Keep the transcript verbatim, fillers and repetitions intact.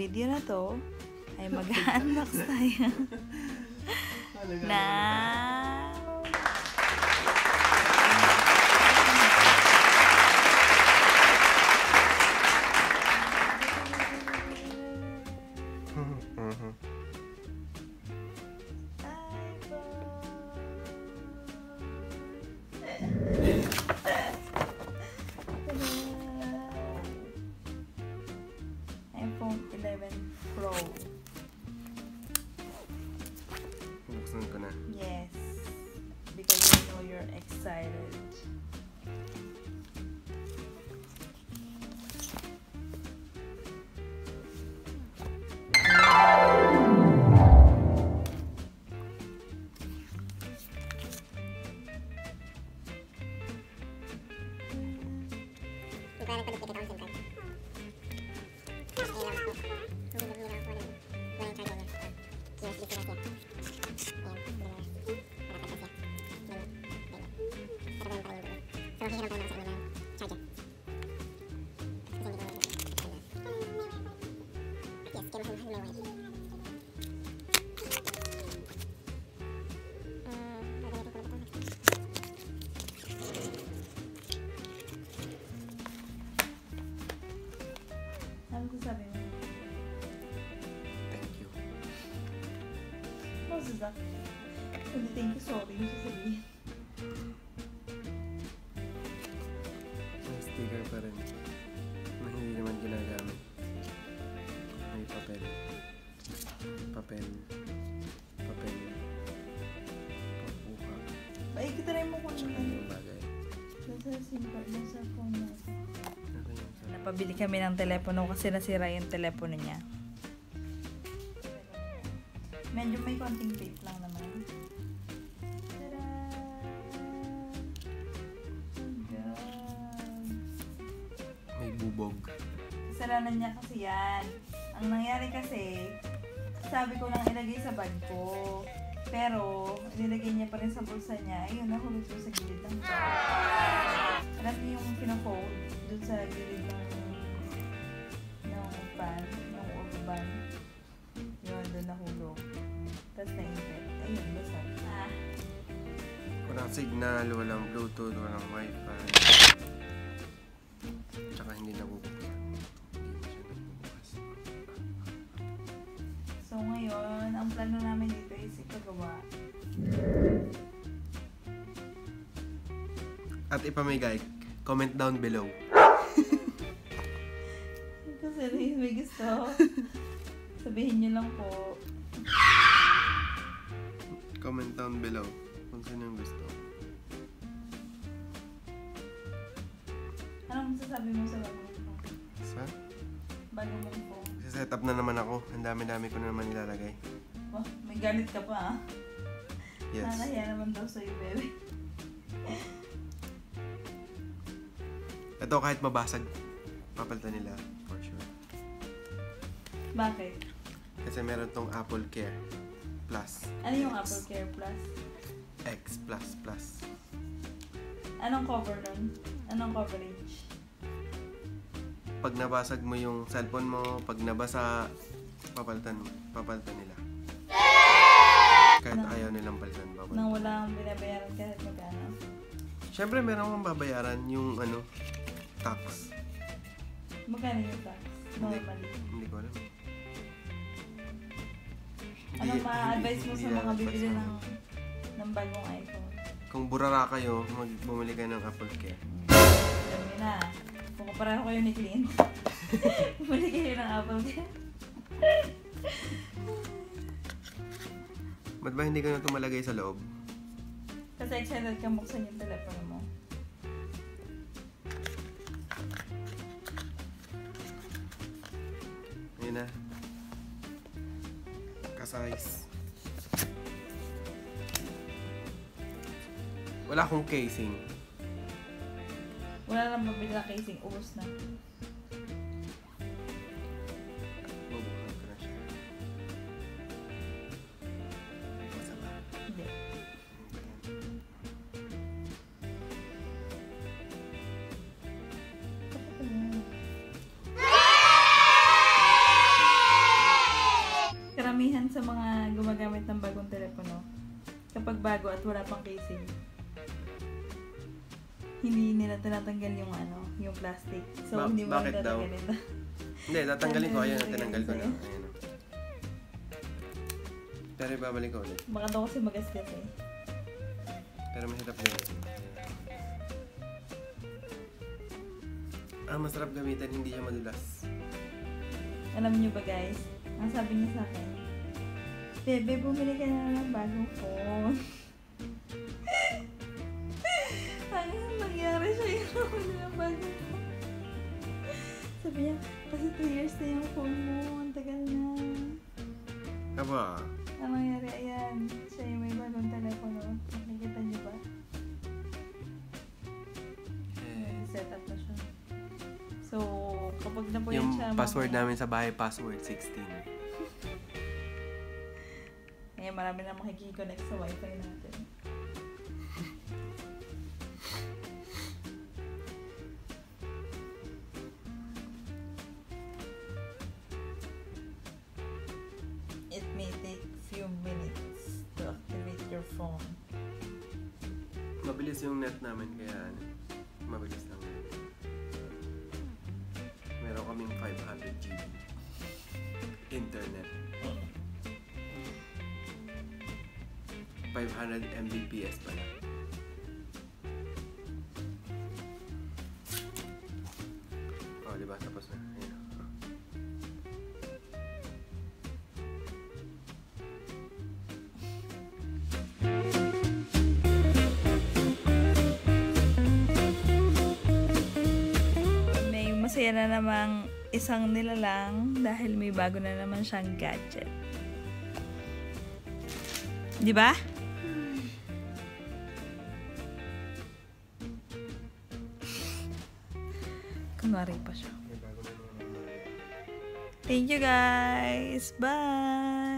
video na to ay mag-unbox tayo na iPhone eleven Pro. Buksan ko na. Yes. Because I know you're excited. Ano ko sabi mo? Thank you. Ano sa sak? Hindi thank you, sorry. Yung sasabihin. May sticker pa rin. Na hindi naman ginagamit. May papel. Papel. Papel. Papuha. Ay, kita rin mo kung Tsaka ano. yung bagay. Nasa simple, nasa phone natin. Ano yun? Sa- Napabili kami ng telepono kasi nasira yung telepono niya. Medyo may konting tape lang naman. Tada! Oh God. May bubog. Kasalanan niya kasi yan. Ang nangyari kasi, sabi ko lang ilagay sa bag ko. Pero, nilagay niya pa rin sa bulsa niya. Ayun, nahulog ko sa gilid ng bag. Alam niyo yung pinafold dun sa gilid ng ng pan, ng urban. Yun, dun nahulog. Tapos na-infect. Ayun, basta. Ah. Walang signal, walang bluetooth, walang wifi. Tsaka hindi nabubuksan. Hindi na siya nagbubukas. So ngayon, ang plano namin dito is ipagawa. At ipamigay, comment down below. Kasi may gusto. Sabihin nyo lang po. Comment down below kung sino yung gusto. Anong masasabi mo sa bagong phone? Sa? Bago mong phone? Set up na naman ako. Ang dami-dami ko na naman ilalagay. Oh, may galit ka pa ah. Yes. Nakahiya naman daw sa'yo, bebe. Ito kahit mabasag, papalitan nila for sure. Bakit? Kasi meron tong Apple Care Plus. Ano yung Apple Care Plus? X Plus Plus. Anong cover nun? Anong coverage? Pag nabasag mo yung cellphone mo, pag nabasa, papalitan, papalitan nila. Kahit Nang- ayaw nilang palitan, Nang papalitan. wala kang binabayaran kahit magkano? Siyempre, meron kang babayaran yung ano, tax. Magkano yung tax? Normally. Hindi ko alam. Anong Hindi- ma-advise mo hindi sa mga lalabas bibili naman. ng, ng bagong iPhone? Kung burara kayo, mag bumili kayo ng Apple Care. Alam niyo na. Kung pareho kayo ni Clint, bumili kayo ng Apple Care. Ba't ba hindi ka na tumalagay sa loob? Kasi excited ka buksan yung telepono mo. Ayun na. Kasize. Wala akong casing. Wala lang mabili na casing, ubos na. Bubuhan ko na siya. Basa ba? Hindi. Ano ba yan? kapag bago at wala pang casing, hindi nila tinatanggal yung ano, yung plastic. So, Ba- hindi mo bakit daw? tatanggalin na. Hindi, tatanggalin ko. Ayan, Tatanggalin tinanggal ko na. sa'yo. Ayan. oh. Pero ibabalik ko ulit. Baka daw kasi magasgas eh. Pero mahirap gamitin. Ah, masarap gamitin, hindi siya madulas. Alam niyo ba guys, ang sabi niya sa akin, Bebe, bumili ka na ng bagong phone. Ano nangyari sa'yo na bumili ng bagong phone? Sabi niya, kasi two years na yung phone mo, ang tagal na. Aba, Ang nangyari, ayan, siya yung may bagong telepono. Nakikita niyo ba? eh, Set up na siya. So, kapag na po yung siya, password mamaya- namin sa bahay, password sixteen. Eh, marami na makikiconnect sa wifi natin. It may take few minutes to activate your phone. Mabilis yung net namin, kaya ano, mabilis lang. Meron kaming five hundred G B internet. five hundred Mbps pala. Oh, diba? Tapos na. Ayan. May masaya na namang isang nilalang dahil may bago na naman siyang gadget. Di ba? Kunwari pa siya. May bago na naman. Thank you guys. Bye.